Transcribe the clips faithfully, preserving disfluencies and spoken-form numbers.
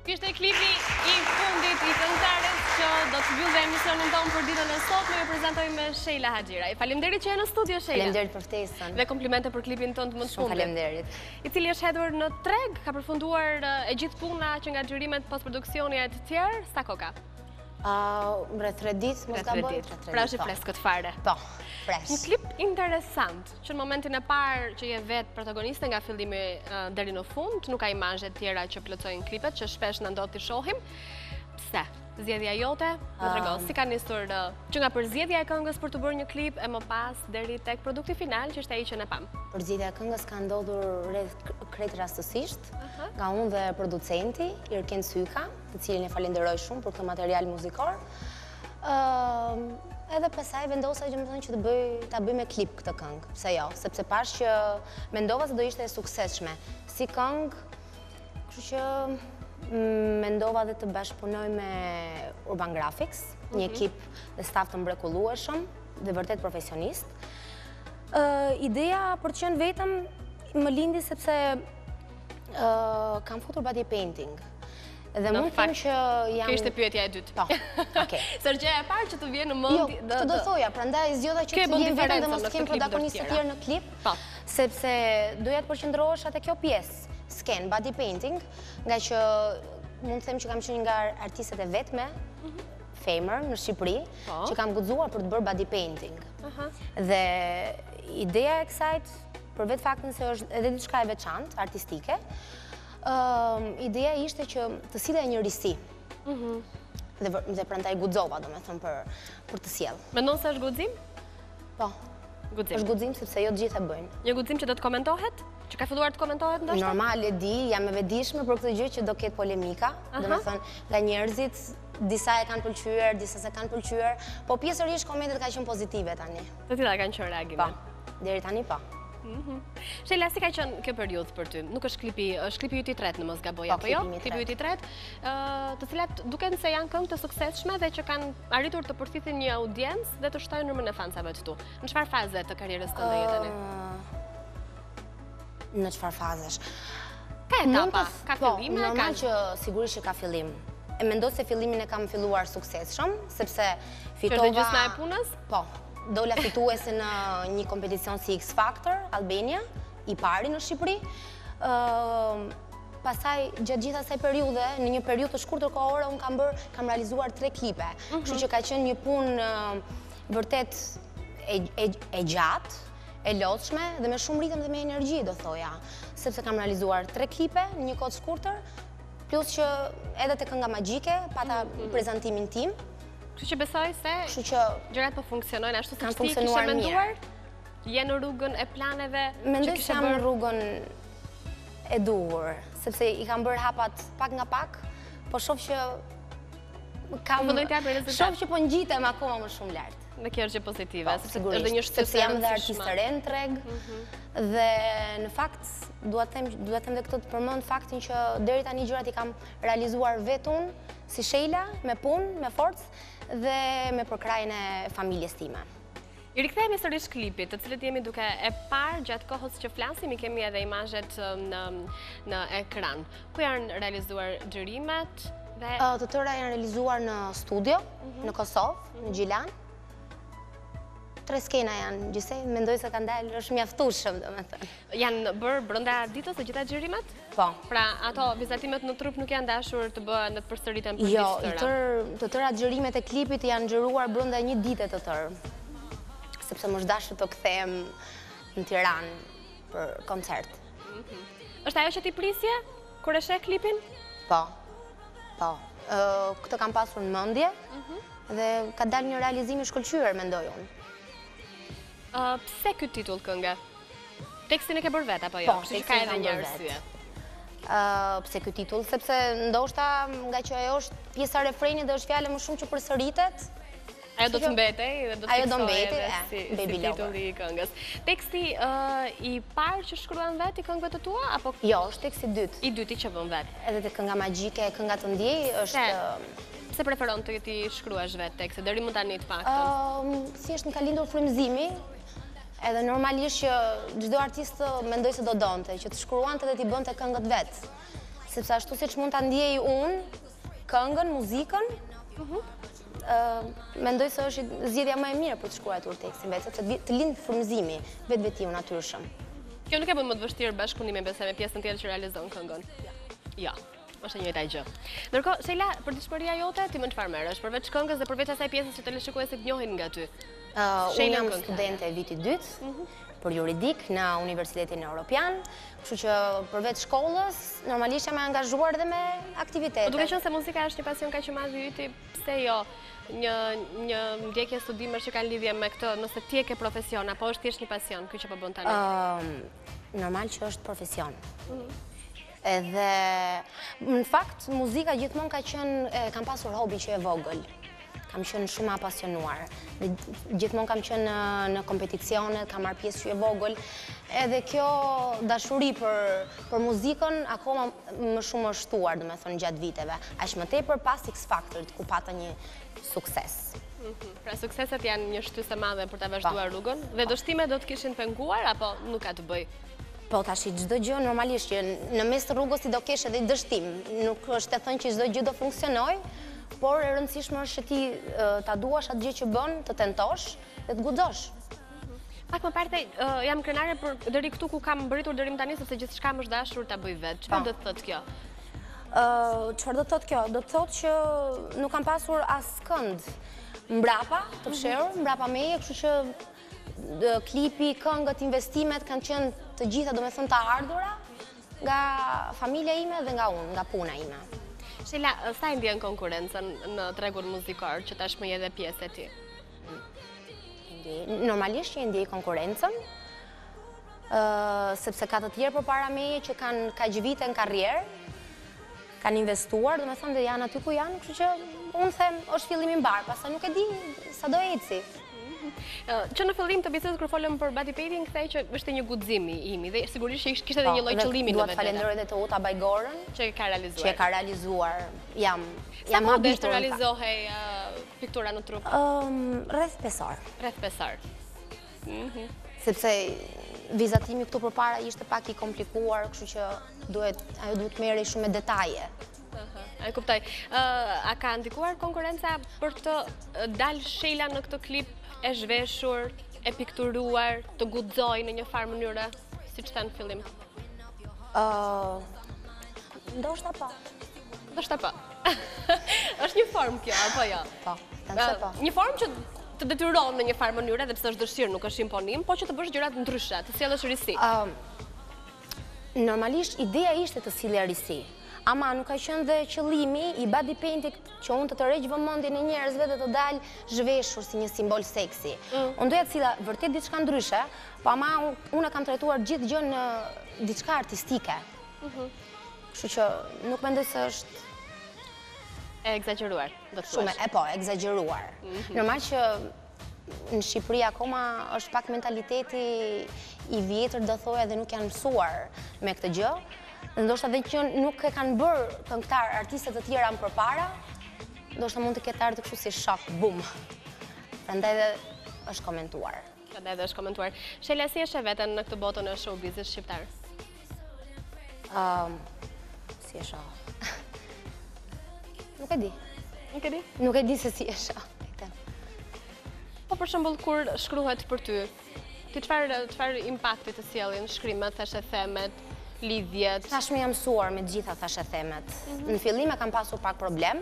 Ky ishte klipi i fundit i këngëtares që do të mbyllë emisionin tonë për ditën e sotme. Ju prezantojmë Sheila Haxhiraj. Faleminderit që je në studio, Sheila. Faleminderit për ftesën. Dhe komplimente për klipin tonë të më të fundit. Faleminderit. I cili është hedhur në treg, ka përfunduar e gjithë puna që nga xhirimet postproduksioni e të tjerë, sa koka? Rreth tre ditë, mos gaboj. Pra është i freskët fare. Po, fresh. Një klip interesant, që në momentin e parë që je vetë protagoniste nga fillimi deri në fund, nuk ka imazhe tjera që plotësojnë klipet, që shpesh na ndodh t'i shohim. Pse? Zgjedhja jote, më trego, si ka nisur që nga përzgjedhja e këngës për të bërë një klip e më pas deri tek produkti final që ishte ai që ne pam? Përzgjedhja e këngës ka ndodhur krejt rastësisht, nga unë dhe producenti Irken Syka, të cilin e falenderoj shumë për këtë material muzikor. Edhe pasaj vendosa që më thënë që të bëj ta bëj me klip këtë këngë, pse jo, sepse pash që mendova se do ishte e suksesshme si këngë, kështu që mendova dhe të bashkëpunoj me Urban Graphics, një ekip dhe staf të mrekullueshëm dhe vërtet profesionist. Ideja për të qenë vetëm më lindi sepse kam futur body painting. Dhe mund të them që jam... Kjo ishte pyetja e dytë. Po, okej. Sërgjeja e parë që të vjen në mend... Jo, të do thoja, prandaj zgjodha që të vjen vetëm dhe mos të kem protagonistë të tjerë në klip, sepse doja të përqendrohesh atë kjo pjesë, sken, body painting, nga që mund të them që kam qenë nga artistët e vetme, femër në Shqipëri, që kam guxuar për të bërë body painting. Dhe ideja e kësajt, për vetë faktin se është edhe diçka e veçantë, artistike, ideja ishte që të sillej një risi. Dhe prandaj guxova, domethënë, për të sjellë. Mendon se është guxim? Po. Guxim. Është guxim sepse jo të gjithë e bëjnë. Një guxim që do të komentohet? Që ka filluar të komentohet ndoshta? Normal e di, jam e vetëdijshme për këtë gjë që do ketë polemika, domethënë nga njerëzit, disa e kanë pëlqyer, disa s'e kanë pëlqyer, po pjesërisht komentet kanë qenë pozitive tani. Të cilat kanë qenë reagimet? Po, deri tani po. Sheila, si ka qenë kjo periudhë për ty? Nuk është klipi, është klipi yti i tretë në mos gaboj apo jo? Klipi yti i tretë, të cilat duken se janë këngë të suksesshme dhe që kanë arritur të përfithin një audiencë dhe të shtojnë numrin e fansave të tu. Në çfarë faze të karrierës tënde je tani? Në çfarë fazesh? Ka etapa, ka fillime, ka... Normal që sigurisht që ka fillim. E mendoj se fillimin e kam filluar suksesshëm, sepse fitova... Që është gjysma e punës? Po. Dola fituese në një kompeticion si X Factor, Albania, i pari në Shqipëri. Pasaj, gjatë gjithë asaj periudhe, në një periudhë të shkurtër kohore, unë kam bërë, kam realizuar tre klipe. Kështu që ka qenë një punë vërtet e gjatë, e lodhshme dhe me shumë ritëm dhe me energji, do thoja. Sepse kam realizuar tre klipe në një kohë të shkurtër, plus që edhe të kënga magjike, pata prezantimin tim. Kështu që besoj se gjërat po funksionojnë ashtu siç ti kishe menduar? Je në rrugën e planeve që kishe bërë? Mendoj se jam në rrugën e duhur, sepse i kam bërë hapat pak nga pak, po shoh që kam shoh që po ngjitem akoma më shumë lart. Dhe kjo është gjë pozitive, sigurisht, sepse jam dhe artiste re në treg, dhe në fakt, dua të them dhe këtë të përmend faktin që deri tani gjërat i kam realizuar vetë unë, si Sheila, me punë, me forcë, dhe me përkrajën e familjes time. I rikthehemi sërish klipit, të cilët jemi duke e parë gjatë kohës që flasim, i kemi edhe imazhet në ekran. Ku janë realizuar xhirimet? Të tëra janë realizuar në studio, në Kosovë, në Gjilan. Tre skena janë, gjithsej, mendoj se kanë dalë, është mjaftueshëm, domethënë. Janë bërë brenda ditës të gjitha xhirimet? Po. Pra, ato vizatimet në trup nuk janë dashur të bëhen në të përsëriten për ditë të tëra? Jo, të tëra xhirimet e klipit janë xhiruar brenda një dite të tërë. Sepse më është dashur të kthehem në Tiranë për koncert. Është ajo që ti prisje kur e sheh klipin? Po. Po. Këtë kam pasur në mendje dhe ka dalë një realizim i shkëlqyer, mendoj unë. Pse ky titull këngë? Tekstin e ke bërë vetë apo jo? Po, tekstin ka edhe një arsye. Pse ky titull? Sepse ndoshta nga që ajo është pjesa e refrenit dhe është fjale më shumë që përsëritet. Ajo do të mbetej dhe do të fiksoj edhe si titulli i këngës. Teksti i parë që shkruan vetë i këngëve të tua apo? Jo, është teksti i dytë. I dyti që bën vetë. Edhe te kënga magjike, kënga të ndjej është... Pse preferon të ti shkruash vetë tekste, deri më tani të paktën? Si është në ka lindur frymëzimi, edhe normalisht që çdo artist mendoj se do donte, që të shkruante dhe t'i bënte këngët vetë. sepse ashtu si që mund të ndjej unë, këngën, muzikën, mendoj se është zgjedhja më e mirë për të shkruar atë tekstin vetë, sepse të lindë frymëzimi vetë vetiu natyrshëm. Kjo nuk e bën më të vështirë bashkëpunimi besoj me pjesën tjetër që realizon këngën. Ja, është e njëjta gjë. Ndërkohë, Sheila, përditshmëria jote ti më çfarë merresh? Përveç këngës dhe përveç asaj pjesës që teleshikuesit njohin nga ty. Unë jam studente e vitit dytë për juridik në Universitetin Europian, kështu që përveç shkollës, normalisht jam e angazhuar edhe me aktivitete. Duke qenë se muzika është një pasion kaq i madh i yti, pse jo një një ndjekje studimesh që kanë lidhje me këtë, nëse ti e ke profesion apo është thjesht një pasion ky që po bën tani? Normal që është profesion. Edhe në fakt muzika gjithmonë ka qenë, kam pasur hobi që e vogël. Kam qenë shumë apasionuar. Gjithmonë kam qenë në kompeticione, kam marrë pjesë që e vogël. Edhe kjo dashuri për muzikën akoma më shumë është shtuar, do me thonë, gjatë viteve. Aq më tepër pas X Factorit, ku pata një sukses. Pra sukseset janë një shtysë e madhe për ta vazhduar rrugën, dhe dështimet do të kishin penguar apo nuk ka të bëj? Po tash çdo gjë normalisht që në mes të rrugës ti do kesh edhe dështim. Nuk është të thënë që çdo gjë do funksionojë, por e rëndësishme është që ti ta duash atë gjë që bën, të tentosh dhe të guxosh. Pak më parë jam krenare për deri këtu ku kam mbërritur deri më tani, sepse gjithçka më është dashur ta bëj vetë. Çfarë do të thotë kjo? Çfarë do të thotë kjo? Do të thotë që nuk kam pasur askënd mbrapa të fshehur, mbrapa meje, kështu që klipi, këngët, investimet kanë qenë të gjitha, do me thënë, të ardhura nga familja ime dhe nga unë, nga puna ime. Sheila, sa e ndjen konkurencën në tregun muzikor që tashmë je edhe pjesë e ti? Normalisht që e ndjej konkurencën, sepse ka të tjerë përpara meje që kanë kaq vite në karrierë, kanë investuar, do me thënë, dhe janë aty ku janë, kështu që unë them është fillimi mbar, pastaj nuk e di sa do eci. Që në fillim të bisedës kur folëm për body painting, kthej që është një guxim i imi dhe sigurisht që kishte edhe një lloj qëllimi në vetë. Dua të falenderoj edhe të Uta Bajgorën që e ka realizuar. Që e ka realizuar. Jam jam habitur të realizohej piktura në trup. Rreth pesor. Rreth pesor. Sepse vizatimi këtu përpara ishte pak i komplikuar, kështu që duhet ajo duhet merrej shumë me detaje. E kuptoj. A ka ndikuar konkurenca për të dalë Sheila në këtë klip e zhveshur, e pikturuar, të guxoj në një farë mënyre, si që thënë fillim? Ndoshta po. Ndoshta po. është një formë kjo, apo jo? Po, të po. Një formë që të detyron në një farë mënyre, dhe pse është dëshirë, nuk është imponim, po që të bësh gjërat ndryshe, të sjellësh risi. Normalisht, ideja ishte të sjellja risi. Ama nuk ka qenë dhe qëllimi i body painting që unë të të rreq vëmendjen e njerëzve dhe të dalë zhveshur si një simbol seksi. Unë doja të silla vërtet diçka ndryshe, po ama unë kam trajtuar gjithë gjën në diçka artistike. Kështu që nuk mendoj se është e egzageruar, do të thuash. Shumë, e po, egzageruar. Normal që në Shqipëri akoma është pak mentaliteti i vjetër, do thoya, dhe nuk janë mësuar me këtë gjë. Ndoshta dhe që nuk e kanë bërë këngëtar artistet të tjera më përpara, ndoshta mund të ketë ardhur kështu si shok, bum. Prandaj dhe është komentuar. Prandaj dhe është komentuar. Sheila, si e sheh veten në këtë botën e showbizit shqiptar? Ëm, si e shoh? Nuk e di. Nuk e di? Nuk e di se si e shoh. Po për shembull kur shkruhet për ty, ti çfarë çfarë impakti të sjellin shkrimet, thashë themet, lidhjet? Tashmë jam mësuar me gjitha thashë themet. Në fillim e kam pasur pak problem,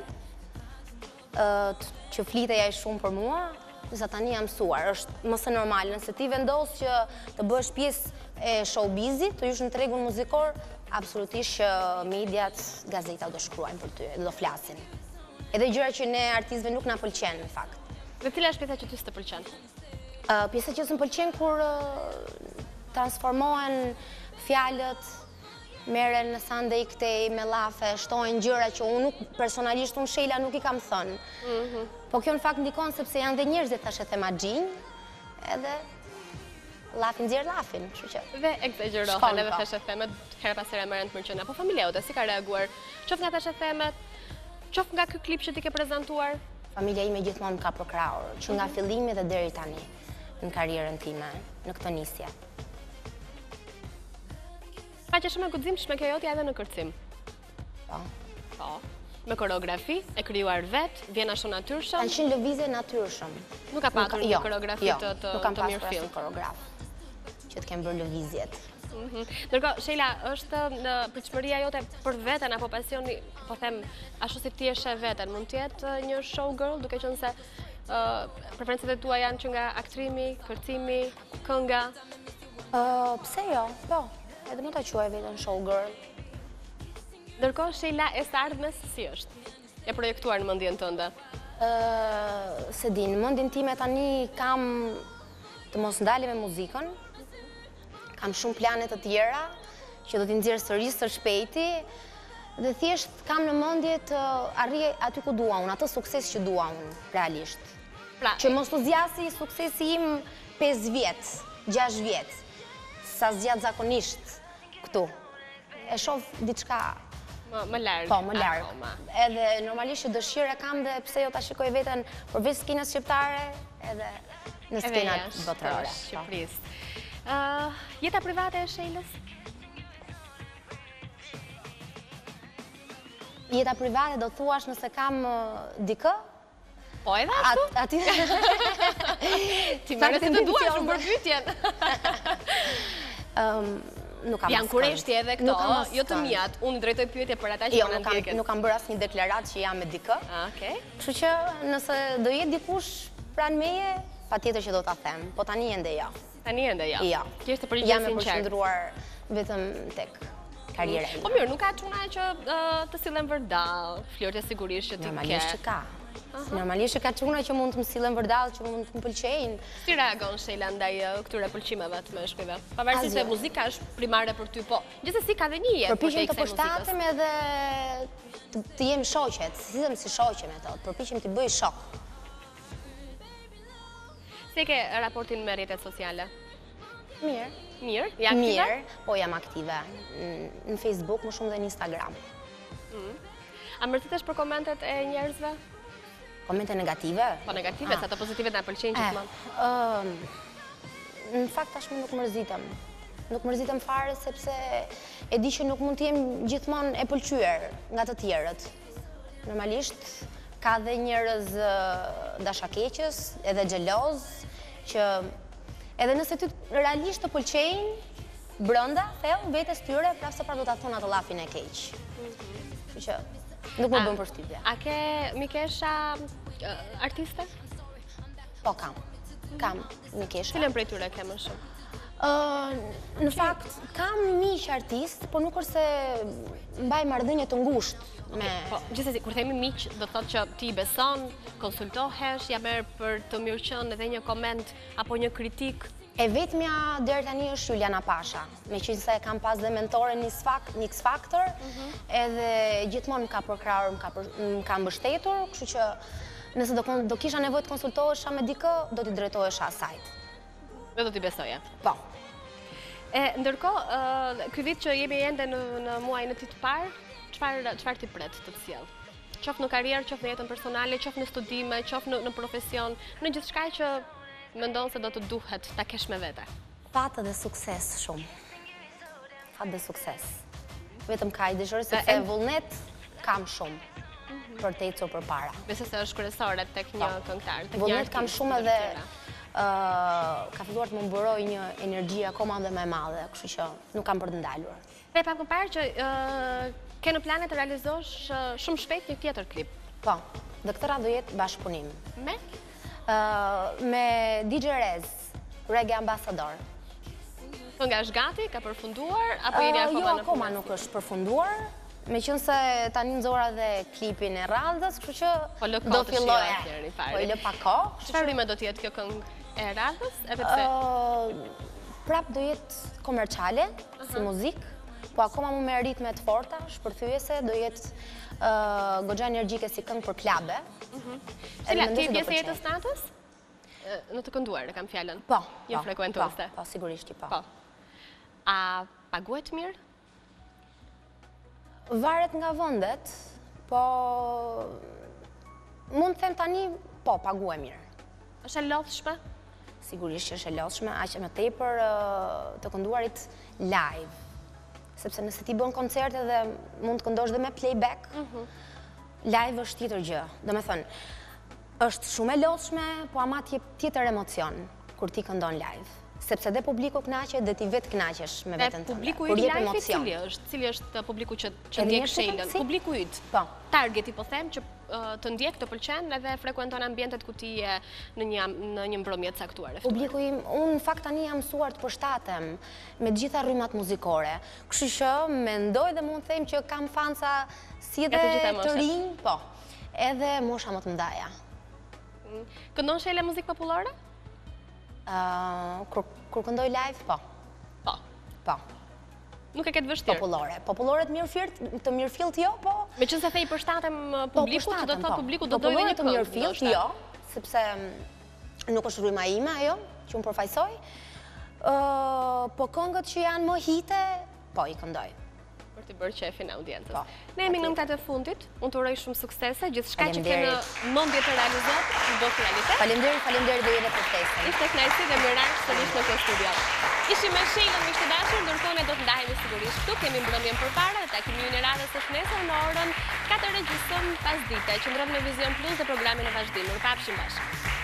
që fliteja e shumë për mua, sa tani jam mësuar. Është më së normal, nëse ti vendos që të bësh pjesë e showbizit, të jesh në tregun muzikor, absolutisht që mediat, gazetat do shkruajnë për ty, do flasin. Edhe gjëra që ne artistëve nuk na pëlqen në fakt. Dhe cila është pjesa që ty s'të pëlqen? Pjesa që s'më pëlqen kur transformohen fjalët, merren në sande i këtej me llafe, shtojnë gjëra që unë nuk, personalisht unë Sheila nuk i kam thënë. Po kjo në fakt ndikon sepse janë dhe njerëz që thashë the magjinj, edhe llafi nxjerr llafin, kështu që. Dhe egzagerohen edhe thashë themet, herë pas here merren të mëlqen. Apo familja jote si ka reaguar? Qoftë nga thashë themet, qoftë nga ky klip që ti ke prezantuar? Familja ime gjithmonë ka përkrahur, që nga fillimi dhe deri tani në karrierën time, në këtë nisje. Pa që shumë e guximshme kjo jotja edhe në kërcim. po. Po. Me koreografi, e kryuar vetë, vjen ashtu natyrshëm? Kanë qenë lëvizje natyrshëm. Nuk ka patur një koreografi të mirë film? Nuk kam pasur asnjë koreograf që të kemë bërë lëvizjet. Ndërkohë, Sheila, është në pritshmëria jote për veten apo pasioni, po them, ashtu si ti e sheh veten, mund të jetë një showgirl, duke qenë se preferencat e tua janë që nga aktrimi, kërcimi, kënga? Pse jo, po, edhe mund ta quaj veten showgirl. Ndërkohë, Sheila e së ardhmes si është? E projektuar në mendjen tënde? Se di, në mendjen time tani kam të mos ndalem me muzikën. Kam shumë plane të tjera që do t'i nxjerr sërish së shpejti dhe thjesht kam në mendje të arrij aty ku dua unë, atë sukses që dua unë realisht. Që mos u zgjasi suksesi im pesë vjet, gjashtë vjet, sa zgjat zakonisht këtu. E shoh diçka më larg. Po, më larg. Edhe normalisht që dëshirë kam dhe pse jo ta shikoj veten përveç skenës shqiptare, edhe në skenat botërore. Shqipërisë. Jeta private e Sheilës? Jeta private do thuash nëse kam dikë? Po edhe ashtu? Ati... Ti mërë si të duar shumë për pytjen. Janë kureshti edhe këto, jo të mjat. Unë drejtoj pyetje për ata që më në ndjekën. Nuk kam bërë asë një deklarat që jam me dikë. Kështu që nëse do jetë dikush pranë meje, pa tjetër që do t'a them. Po tani ende ja. Tani ende ja? Ja. Kjo është të përgjithë sinqert. Jam e përshëndruar vetëm tek karriera ime. Po mirë, nuk ka çuna që të sillen vërdall, flirte sigurisht që ti ke. Normalisht që ka. Normalisht që ka çuna që mund të më sillen vërdall, që mund të më pëlqejnë. Si reagon Sheila ndaj këtyre pëlqimeve të meshkujve? Pavarësisht se muzika është primare për ty, po gjithsesi ka dhe një jetë për te kësaj muzikës. Përpiqem të përshtatem edhe të jem shoqet, si them si shoqe me to, përpiqem të bëj shok. Si ke raportin me rrjetet sociale? Mirë. Mirë? Je aktive? Mirë, po jam aktive. Në Facebook, më shumë dhe në Instagram. A mërëtitesh për komentet e njerëzve? Komente negative? Po negative, sa të pozitive nga pëlqenjë gjithmonë? Në fakt, tashmë nuk mërzitem. Nuk mërzitem fare, sepse e di që nuk mund të jem gjithmonë e pëlqyer nga të tjerët. Normalisht, ka dhe njerëz dashakeqës, edhe xheloz, që edhe nëse ty realisht të pëlqejnë, brenda, thellë, vetes tyre, prapë se prapë do ta thonë atë llafin e keq. Kështu që nuk më bën përshtypje. A ke mikesha artiste? Po kam. Kam mikesha. Cilën prej tyre ke më shumë? Në fakt, kam miq artist, por nuk është se mbaj marrëdhënie të ngushtë. Gjithsesi, kur themi miq, do thotë që ti beson, konsultohesh, ja merr për të mirëqenë edhe një koment apo një kritik? E vetmja deri tani është Juliana Pasha, meqense kam pas dhe mentore në X Factor, edhe gjithmonë më ka përkrahur, më ka mbështetur, kështu që nëse do kisha nevojë të konsultohesha me dikë, do t'i drejtohesha asaj. Dhe do t'i besoja? Po. Ndërkohë, ky vit që jemi ende në muajin e tij të parë, çfarë ti pret të të sjellë? Qoftë në karrierë, qoftë në jetën personale, qoftë në studime, qoftë në profesion, në gjithçka që mendon se do të duhet ta kesh me vete? Fatë dhe sukses shumë. Fatë dhe sukses. Vetëm kaq dëshiroj, sepse vullnet kam shumë për të ecur përpara. Besoj se është kryesore tek një këngëtar, tek një vullnet kam shumë edhe ka filluar të më mburoj një energji akoma dhe më e madhe, kështu që nuk kam për të ndalur. Dhe pa përpara që ke në plane të realizosh shumë shpejt një tjetër klip? Po, dhe këtë radhë do jetë bashkëpunim. Me? Me D J Rez, Reggae Ambassador. Po nga është gati, ka përfunduar, apo jeni akoma në Jo, akoma nuk është përfunduar, me qënë se tani nëzora dhe klipin e radhës, kështu që do filloj e. Po i lë pa ko. Çfarë rime do t'jetë kjo këngë e radhës? Prap do jetë komerciale, si muzikë, po akoma mu me ritme të forta, shpërthyese, do jetë goxha energjike si këngë për klabe. Cila, ti pjesë e jetës natës? Në të kënduar, e kam fjallën? Po. Një frekuentuste? Po, sigurisht i po. A paguet mirë? Varet nga vëndet, po mund të them tani, po, paguet mirë. është e lodhshme? Sigurisht që është e lodhshme, aq më tepër të kënduarit live. sepse nëse ti bën koncerte dhe mund të këndosh dhe me playback, live është tjetër gjë. Do me thënë, është shumë e lodhshme, po ama tjetër emocion kur ti këndon live. Sepse dhe publiku knaqe dhe ti vetë knaqesh me vetën tënde. Publiku i live cili është? Cili është publiku që ndjek Shelën? Publiku yt. Targeti po them që të ndjek, të pëlqen edhe frekuenton ambientet ku ti je në një mbrëmje të caktuar. Publiku im, unë në fakt tani jam mësuar të përshtatem me gjitha rrymat muzikore. Kështu që mendoj dhe mund të them që kam fansa si dhe të rinj, po, edhe mosha më të mëdhaja. Këndon Shelë muzikë popullore? Kur këndoj live, po. Po. Po. Nuk e ketë vështirë? Popullore. Popullore të mirëfillt, jo, po... Me që se thej përshtatem publiku, që do të thotë publiku do dojë dhe një këngë? Popullore të mirëfillt, jo, sepse nuk është rryma ime, ajo, që unë përfaqësoj. Po këngët që janë më hite, po, i këndoj. Për të bërë qefin audiencës. Ne jemi në nëntat e fundit, unë të uroj shumë suksese, gjithçka që ke në mendje të realizohet, të bëhet realitet. Faleminderit, faleminderit dhe edhe për ftesën. Ishte kënaqësi dhe mirënjohje sërish në këtë studio. Ishim me Shelën, miq të dashur, ndërkohë ne do të ndahemi sigurisht këtu, kemi mbrëmjen përpara dhe takimi ynë radhës së nesër në orën katër regjistëm pasdite. Qëndroni në Vizion Plus dhe programin e vazhdim. Mirupafshim bashkë.